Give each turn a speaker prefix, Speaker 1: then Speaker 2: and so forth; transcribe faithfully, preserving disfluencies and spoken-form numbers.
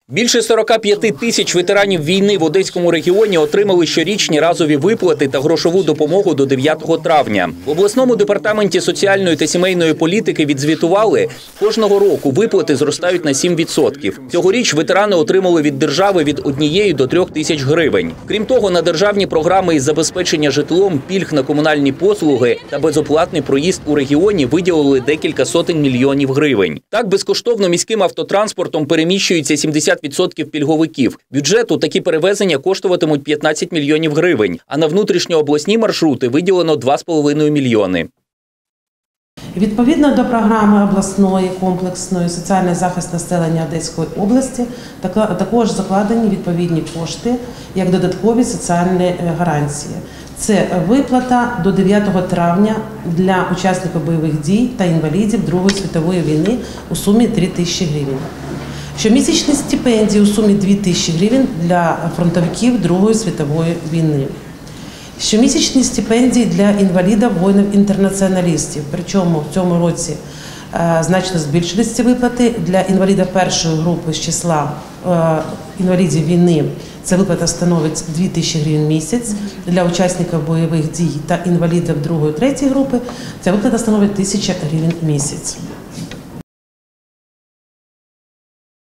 Speaker 1: Більше сорока п'яти тисяч ветеранів війни в Одеському регіоні отримали щорічні разові виплати та грошову допомогу до дев'ятого травня. В обласному департаменті соціальної та сімейної політики відзвітували, кожного року виплати зростають на сім відсотків. Цьогоріч ветерани отримали від держави від однієї до трьох тисяч гривень. Крім того, на державні програми із забезпечення житлом, пільг на комунальні послуги та безоплатний проїзд у регіоні виділили декілька сотень мільйонів гривень. Так, безкоштовно міським автотранспортом переміщуються сімдесят відсотків пільговиків. Бюджету такі перевезення коштуватимуть п'ятнадцять мільйонів гривень, а на внутрішньообласні маршрути виділено два з половиною мільйони.
Speaker 2: Відповідно до програми обласної комплексної соціальний захист населення Одеської області також закладені відповідні кошти як додаткові соціальні гарантії. Це виплата до дев'ятого травня для учасників бойових дій та інвалідів Другої світової війни у сумі три тисячі гривень. Щомісячні стипендії у сумі дві тисячі гривень для фронтовиків Другої світової війни. Щомісячні стипендії для інвалідів, воїнів-інтернаціоналістів. Причому в цьому році е, значно збільшились ці виплати. Для інвалідів першої групи з числа е, інвалідів війни ця виплата становить дві тисячі гривень в місяць. Для учасників бойових дій та інвалідів другої, третьої групи ця виплата становить тисяча гривень в місяць.